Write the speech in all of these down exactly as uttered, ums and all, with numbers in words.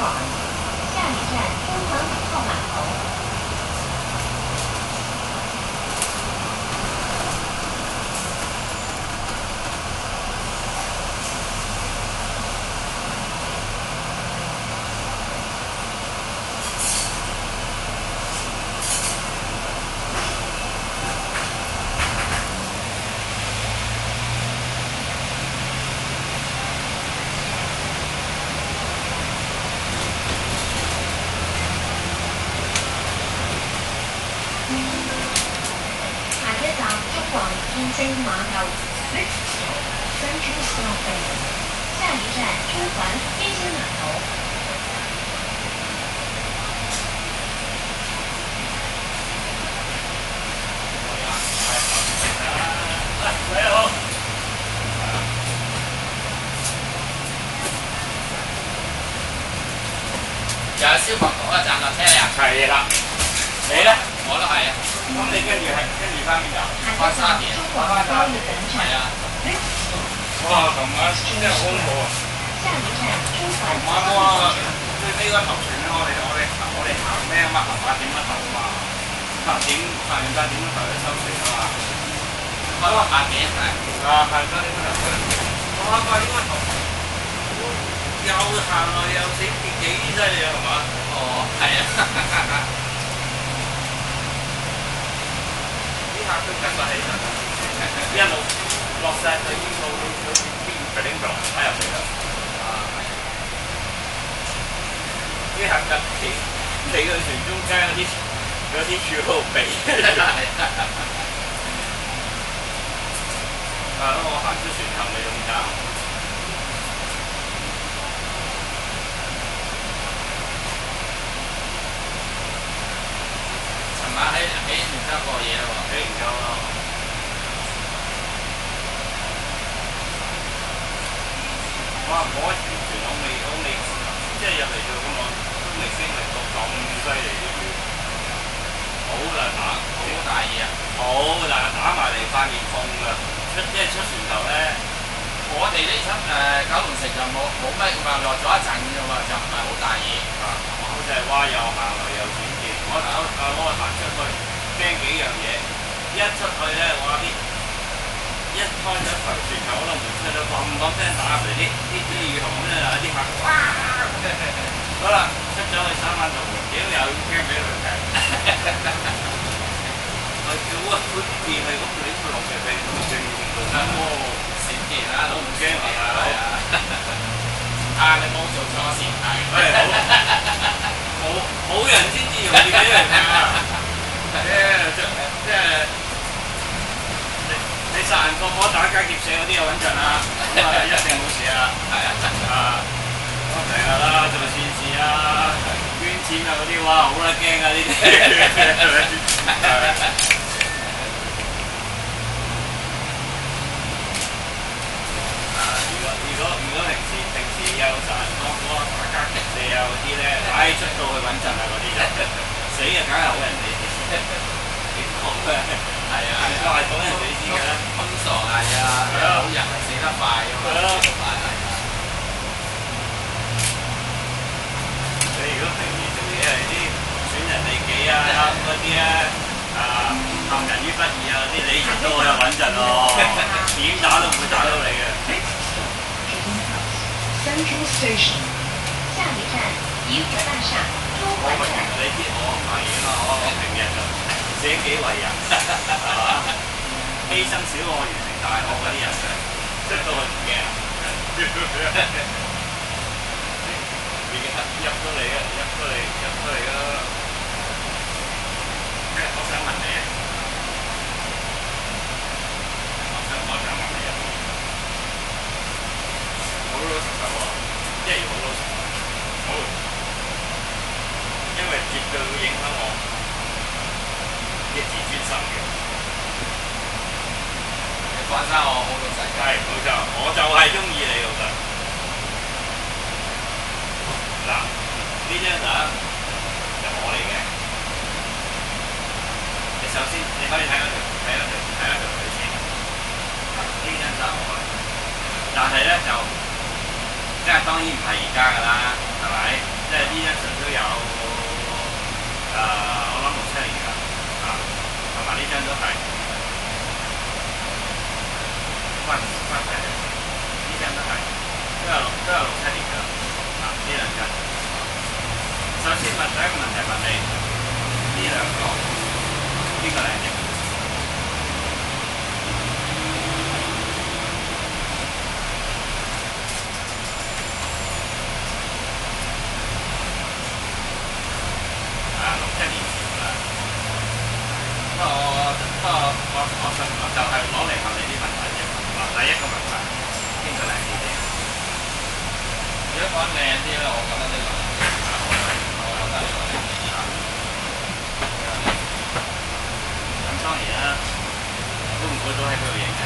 号，下一站中环五号码头。 天星碼頭 Next stop Central Station， 下一站中環天星碼頭。 你好。 有消防局啊，站落車嚟啊？ 係啦。你咧？ 我都係啊。 咁你跟住係跟住翻邊度？ 翻沙田。係啊。 哇！琴晚真係好恐怖啊！琴晚哇，最尾嗰頭船咧，我哋我哋我哋行咩啊嘛？行八點一頭啊嘛，八點八點八點一頭就收船啊嘛。 開到八點係。 啊，係八點一頭。哇！八點一頭，又行落又死幾幾犀利啊，係嘛？ 哦，係啊。 客都緊埋起身，一路落晒去呢度，好似邊邊度拉入嚟啦。啊，啲客緊企企喺船中間嗰啲嗰啲柱喺度避。啊，我行出船頭咪用走。 尋晚喺喺元州過夜喎， 喺元州咯。哇！嗰一條船我未我未即係入嚟做咁耐，都未經歷過咁犀利嘅雨，好大打， 好大嘢啊！ 好大打埋嚟塊面痛㗎。出即係出船頭咧， 我哋呢出誒九龍城就冇冇乜咁啊，落咗一陣㗎喎，就唔係好大嘢。 啊，好似係哇！又行來又轉轉，我我我行出去驚幾樣嘢，一出去咧哇啲一開咗頭船頭嗰度門出咗砰砰聲打入嚟啲啲啲雨虹咧，有啲客哇！好啦，出咗去三萬度，屌又驚俾佢踢。我叫啊，佢電係咁亂落嘅，佢佢佢佢哦，閃電啦，都唔驚你啊，係啊！啊，你冇做錯事係。 係好，好好人先至容易俾人踢啊！即係即係你你殺人放火打家劫舍嗰啲又穩陣啊，咁啊一定冇事啊！ 係啊， 啊，咁成日啦，做善事啊，捐錢啊嗰啲，哇，好得驚啊呢啲，係咪先？如果如果平時平時有殺人放火啊、打家劫舍啊嗰啲咧，唉出到去穩陣啊嗰啲就死啊，梗係好人哋幾好嘅， 係啊， 都係講人哋知嘅啦。 通常係啊，好人係死得快㗎嘛，死得快係。 你如果平時做嘢係啲損人利己啊嗰啲咧，啊陷人於不義啊嗰啲，你出到去就穩陣咯，點打都唔會打到你嘅。 Central Station， 下一站怡和大廈中環站。 你知我係啊，我平日就捨己為人，係嘛？犧牲小我完成大我嗰啲人，出到去唔驚啊！入到嚟嘅，入到嚟，入到嚟啦！我想問你啊，我想我想問你啊，好老實實喎，即係要好老實，好，因為絕對會影響我嘅自尊心嘅。 你放心，我好老實嘅。 係冇錯，我就係中意你老實。嗱，呢張相就我嚟嘅。你首先你可以睇嗰條睇嗰條睇嗰條女先。呢張就我嚟，但係咧就即係當然唔係而家㗎啦，係咪？即係分分齊嘅，呢間都係都有都有六七年㗎啦。啊，呢兩間。首先問第一個問題問你，呢兩個邊個靚啲？六七年前啦。不過我不過我我信我就係攞嚟問你啲問題啫。嗱，第一個問題，邊個靚啲啲？ 如果講靚啲咧，我覺得呢個，我覺得呢個靚啲啊。 咁當然啦，估唔估到喺邊度影嘅？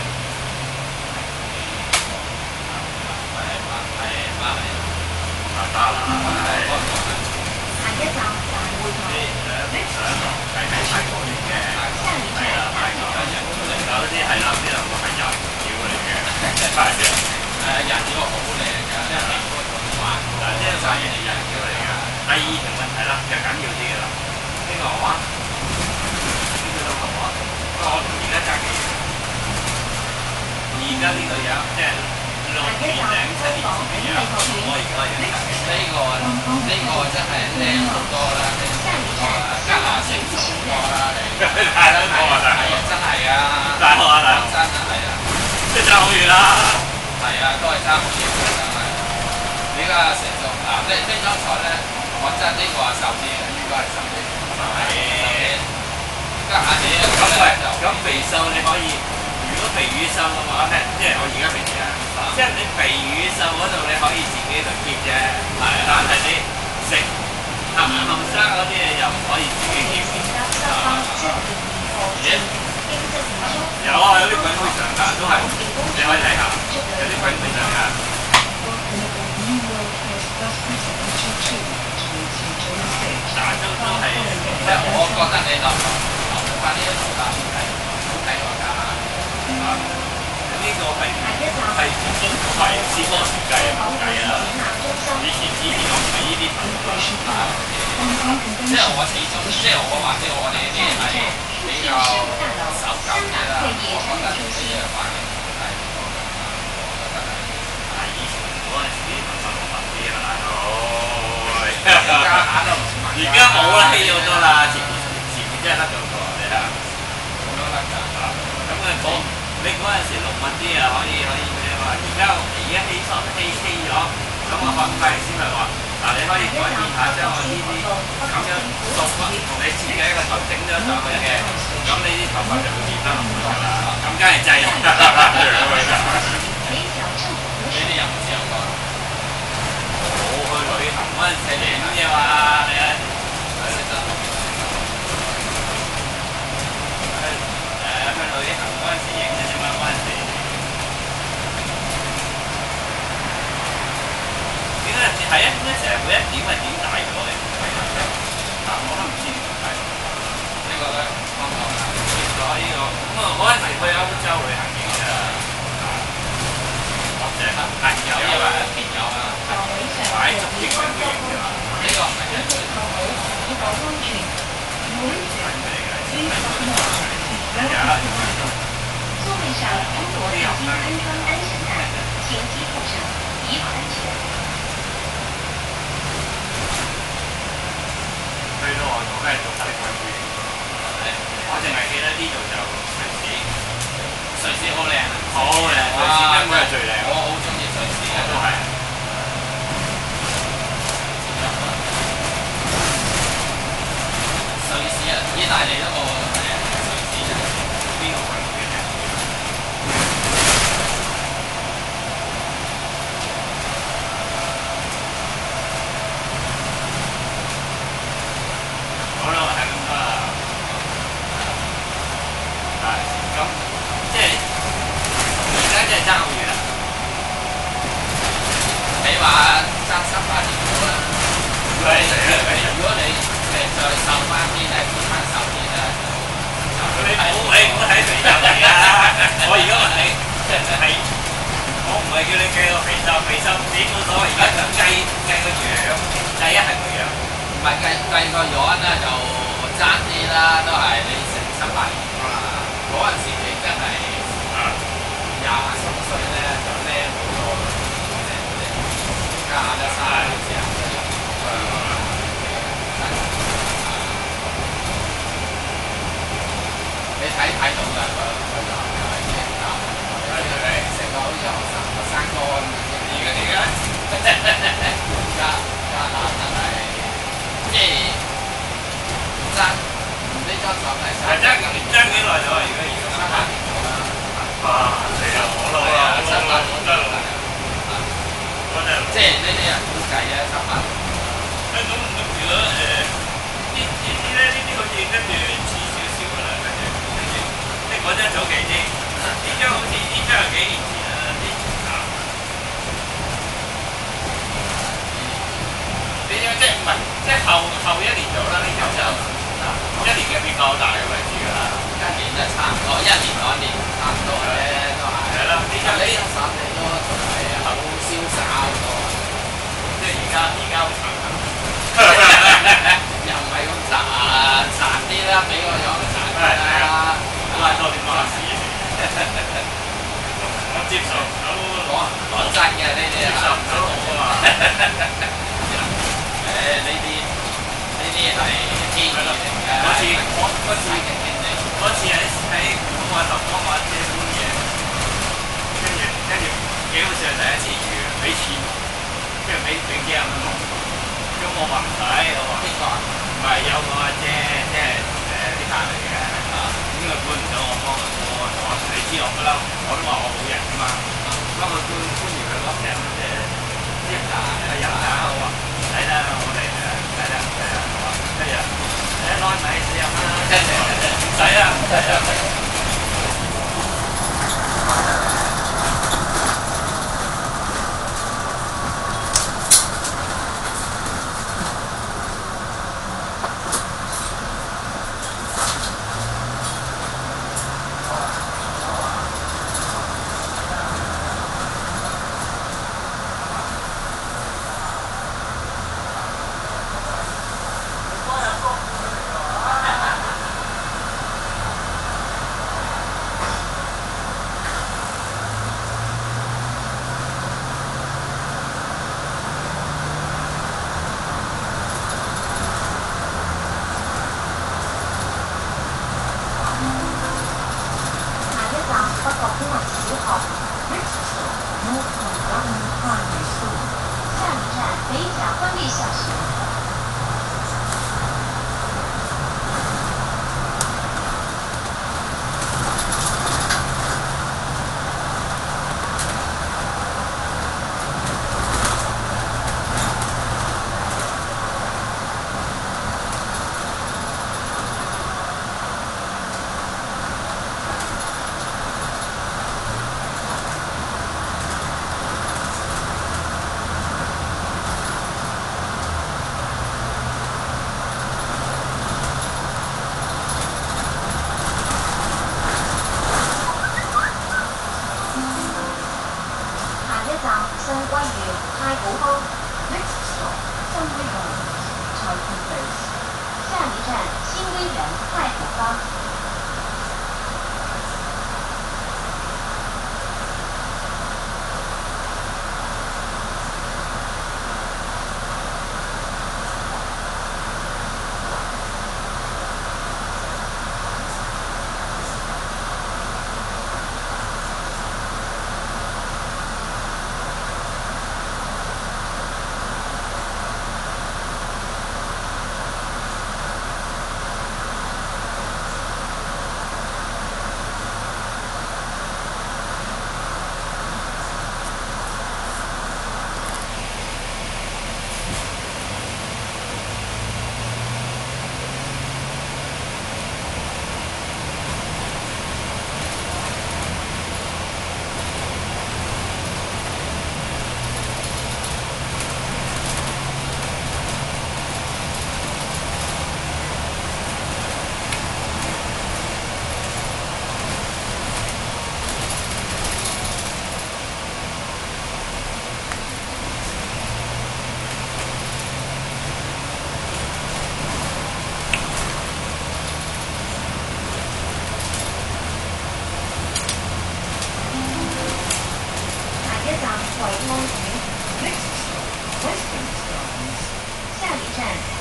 係馬係馬嚟， 馬打啦，係。 下一站大會堂。 呢相係喺泰國影嘅，係啦，泰國人有啲係啦，呢兩個係人妖嚟嘅，係嘅。 誒人妖好靚㗎，即係嗰種畫。 嗱，呢個就係人妖嚟㗎。第二條問題啦，就緊要啲嘅啦。呢個我啊，呢個都我啊，不過我同而家爭幾遠。而家呢個樣即係六年零七年前嘅樣，我而家樣嘅。 呢個呢個真係靚好多啦，靚好多啦，加下成熟好多啦，你。 大咗多啊！ 係啊，真係啊！ 大學啊，大學真係係啊， 即係爭好遠啦。 係啊，都係爭好遠嘅真係。你而家成熟嗱，呢呢張台咧，講真呢個係十啲嘅，應該係十啲。 係。 家下你咁喂，咁肥瘦你可以，如果肥與瘦嘅話咧，即係我而家肥嘅，即係你肥與瘦嗰度你可以自己去 keep 啫。係。但係你食後後生嗰啲嘢又唔可以自己 keep。有啊，有啲鬼妹上㗎，都係你可以睇下，有啲鬼妹上㗎。但都都係， 即係我覺得你留留翻呢一度啦，係好睇過㗎。 啊，呢個係係係試波時計啊，冇計啦。以前以前我唔係呢啲頭啊， 即係我始終，即係我或者我哋啲係比較守舊嘅啦，我覺得呢啲嘅反應係唔錯嘅，我覺得係。 係以前嗰陣時啲頭髮濃密啲啊，大佬。 而家眼都唔係。 而家冇啦，稀咗多啦，前面前面真係甩咗好多，你睇下。 好多甩㗎。 啊，咁啊嗰你嗰陣時濃密啲啊，可以可以嗰啲嘛。而家而家稀疏稀稀咗，咁我發發型師咪話：嗱，你可以改變下，將我呢啲咁樣獨同你設計一個頭整咗上去嘅，咁你啲頭髮就會變得唔同㗎啦。咁梗係制啦。 呢啲有冇試過？ 冇去旅行嗰陣時影啫嘛，你係識得。 誒去旅行嗰陣時影嘅啫嘛，嗰陣時。點解係啊？點解成日每一點係點大咗嘅？啊，我都唔知點解。 呢個咧，香港啊， 結咗呢個，咁啊嗰陣時去歐洲旅行影㗎。或者係朋友因為朋友啊，擺足影相嘅影㗎嘛。 呢個唔係一個。 座位上如果已经安装安全带，请系扣上，以保安全。 去到外國梗係做睇鬼妹影，我淨係記得呢度就瑞士， 瑞士好靚啊！ 好靚，瑞士根本係最靚。 我好中意瑞士嘅， 都係。 瑞士啊，意大利都冇誒瑞士嘅， 邊個鬼妹嘅？好啦，係咁多啦。係咁，即係而家真係爭好遠啦。 起碼爭十八年到啦。 係係如果你誒再瘦翻啲咧，變翻瘦啲咧， 你唔好你唔好睇肥瘦嚟啊！我而家問你，係我唔係叫你計個肥瘦，肥瘦點冇所謂，而家就計計個樣，第一係個樣。 唔係計計個樣咧就爭啲啦，都係你成十八年㗎嘛。嗰陣時你真係有十歲咧就靚好多啦，靚靚，家下咧三十幾歲你睇睇到㗎個個就係啲教，係係成個好似學生學生哥咁樣。而家而家而家而家嗱真係即係爭唔知張床係係爭爭幾耐咗啊？而家而家七八年咗啦。 哇！你又好老啦， 七八年真係老，真係老。 即係呢啲人估計咧，七八年。 誒咁咁如果誒呢呢啲咧，呢啲好似跟住似少少㗎啦，跟住跟住即係嗰張早期啲，呢張好似呢張係幾年前啦，啲啊。呢張即係唔係即係後後一年做啦？呢張就一年嘅變化好大嘅位置㗎啦。 一年就差唔多，一年兩年差唔多嘅都係。係啦，呢張呢張衫你都仲係好瀟灑好多， 即係而家而家好殘忍。 又唔係咁殘殘啲啦，俾個樣殘啲啦， 拉多啲馬屎。我接受唔到， 講講真嘅呢啲接受唔到我啊嘛。 誒呢啲呢啲係天意嚟嘅。 嗰次我嗰次嘅天理。 嗰次喺喺古外頭幫我借搬嘢，跟住跟住幾好笑，第一次遇俾錢，跟住俾俾幾廿蚊我，咁我話唔使，我話邊個啊？ 唔係有個阿姐，即係誒啲客嚟嘅，咁佢搬唔到我幫佢搬，我話你知我不嬲，我都話我好人㗎嘛，幫佢搬搬完佢攞成即係一打一人打，我話唔使啦，我哋誒唔使啦，唔使啦，我話跟住誒攞米四廿蚊啦，唔使啦，唔使啦。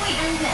惠安苑。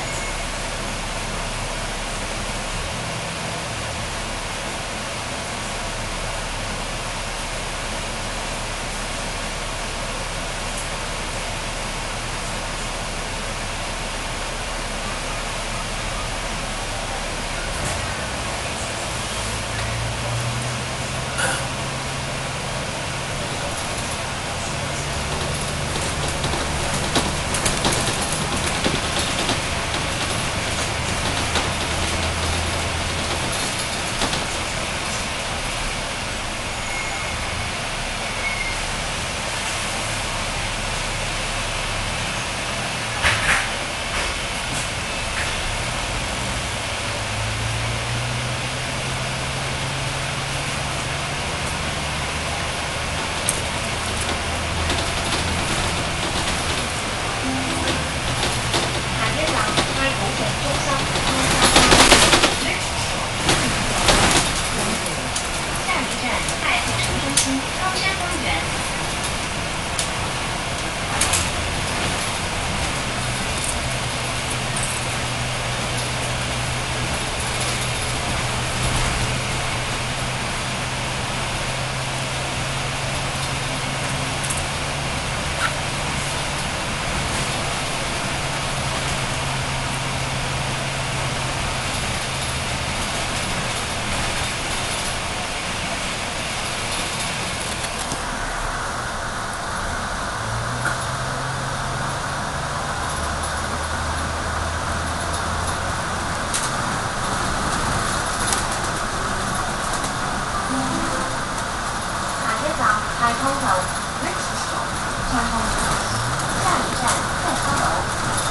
太空头 Next stop 太空头，下一站快餐楼。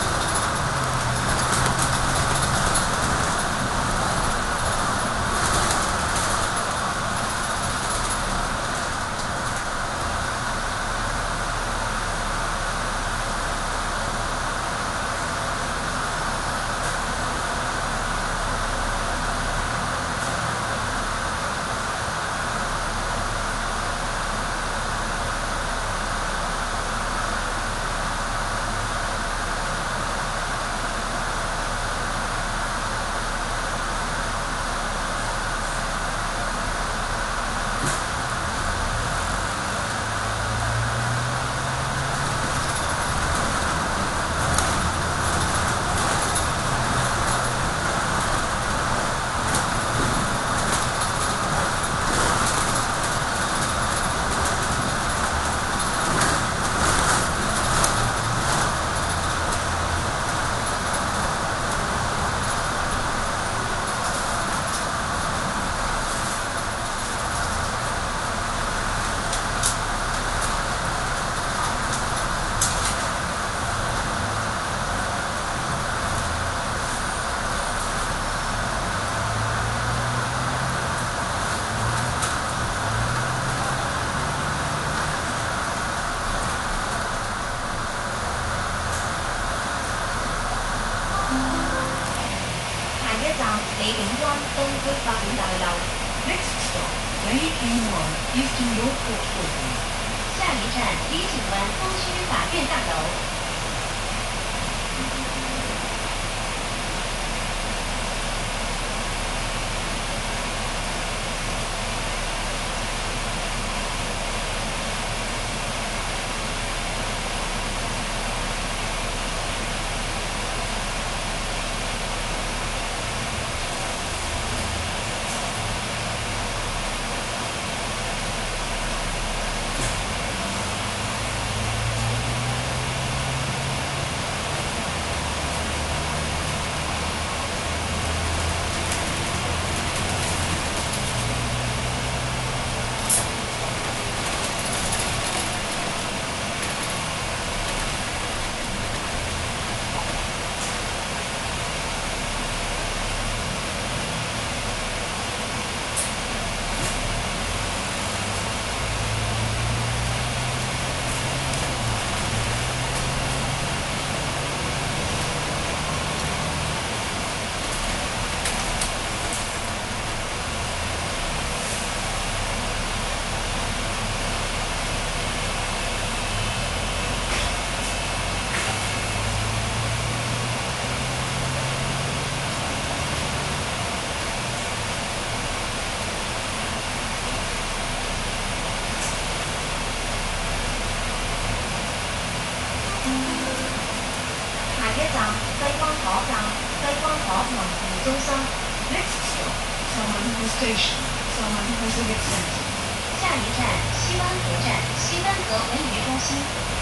李景灣東區發展大樓 Next stop, A A one Eastern Yorkport Building. 下一站李景灣東區法院大樓。 西關河站，西關河文娛中心。 Next stop, Samanhu Station, Samanhu Civic Center. 下一站西湾河站，西湾河文娱中心。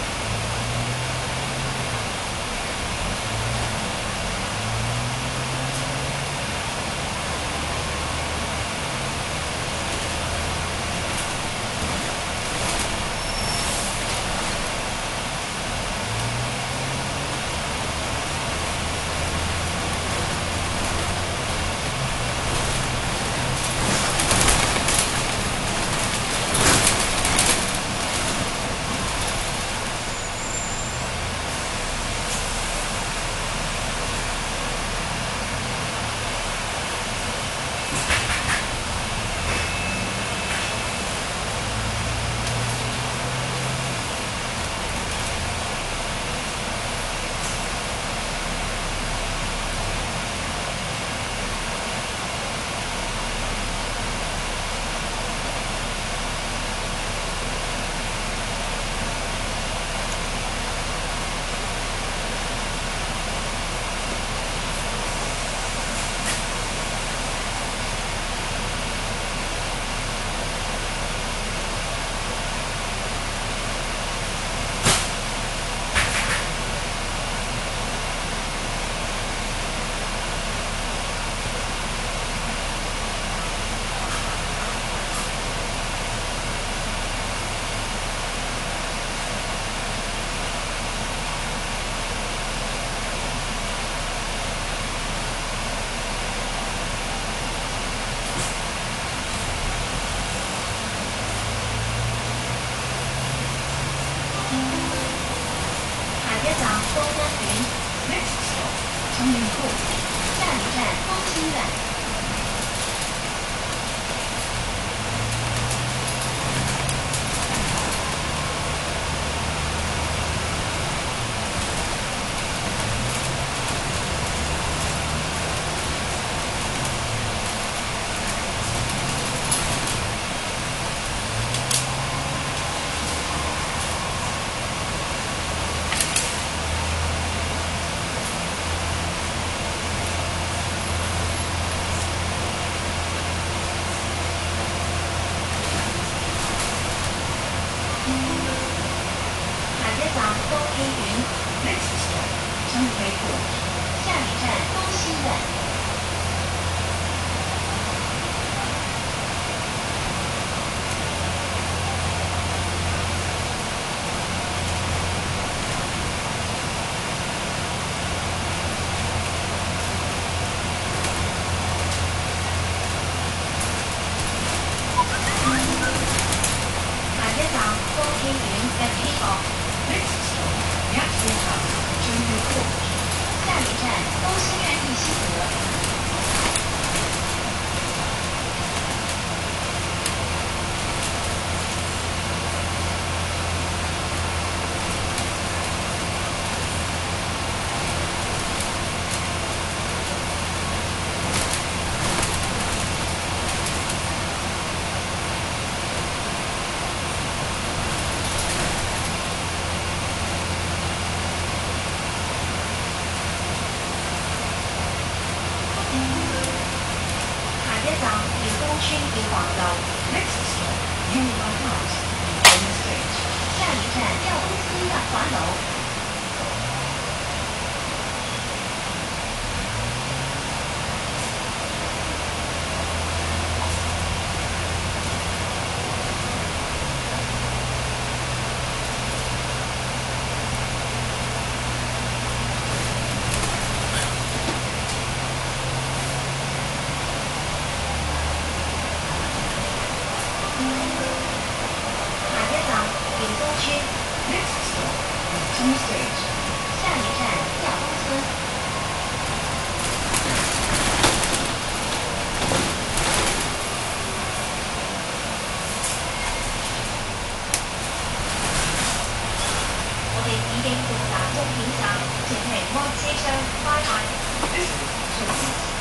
东安云 Next stop, Tanglin Court. 下一站东兴苑。东黑云 Next stop, Tanglin Court. 下一站东兴苑。下一站東興苑嘅起角。 Next stop, Yatsley House, Tanglin Court. 下一站东兴苑玉溪河。下一站耀東村耀華樓。 Next stop, Yuma House, Golden State. 下一站耀東村萬華樓。下一站耀東村。 Next stop, Upton State. 下一站耀東村。我哋已經到達終點站，請停安車廂，拜拜。 This is Tokyo